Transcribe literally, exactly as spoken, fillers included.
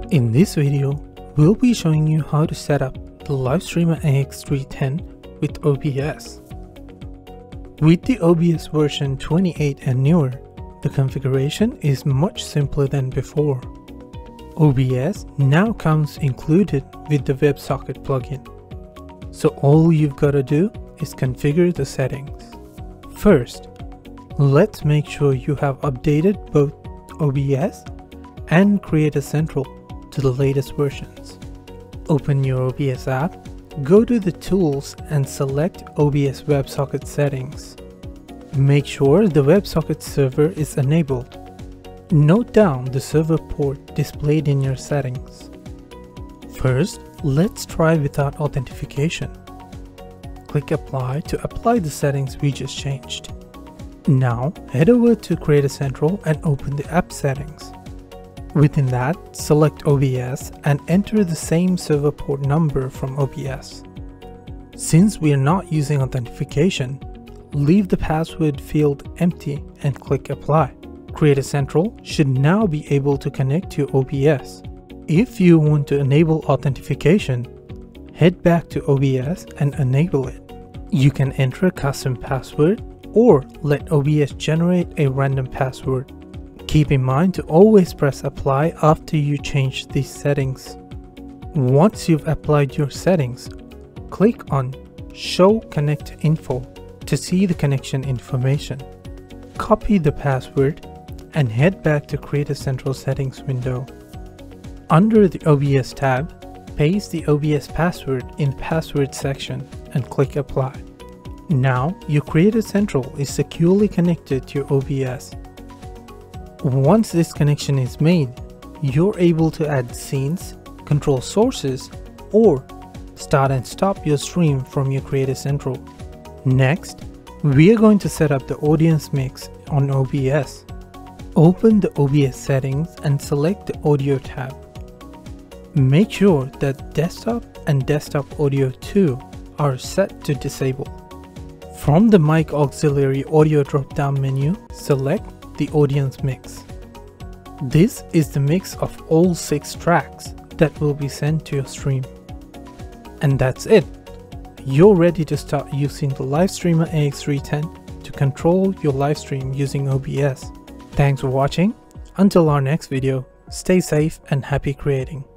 In this video, we'll be showing you how to set up the Livestreamer A X three ten with O B S. With the O B S version twenty-eight and newer, the configuration is much simpler than before. O B S now comes included with the WebSocket plugin. So all you've got to do is configure the settings. First, let's make sure you have updated both O B S and Creator Central to the latest versions. Open your O B S app, go to the tools and select O B S WebSocket settings. Make sure the WebSocket server is enabled. Note down the server port displayed in your settings. First, let's try without authentication. Click Apply to apply the settings we just changed. Now, head over to Creator Central and open the app settings. Within that, select O B S and enter the same server port number from O B S. Since we are not using authentication, leave the password field empty and click Apply. Creator Central should now be able to connect to O B S. If you want to enable authentication, head back to O B S and enable it. You can enter a custom password or let O B S generate a random password. Keep in mind to always press Apply after you change these settings. Once you've applied your settings, click on Show Connect Info to see the connection information. Copy the password and head back to Creator Central settings window. Under the O B S tab, paste the O B S password in the password section and click Apply. Now your Creator Central is securely connected to your O B S. Once this connection is made, you're able to add scenes, control sources, or start and stop your stream from your Creator Central. Next, we are going to set up the audience mix on O B S. Open the O B S settings and select the Audio tab. Make sure that Desktop and Desktop Audio two are set to disable. From the Mic Auxiliary Audio drop-down menu, select the audience mix. This is the mix of all six tracks that will be sent to your stream. And that's it. You're ready to start using the Livestreamer A X three ten to control your live stream using O B S. Thanks for watching. Until our next video, stay safe and happy creating.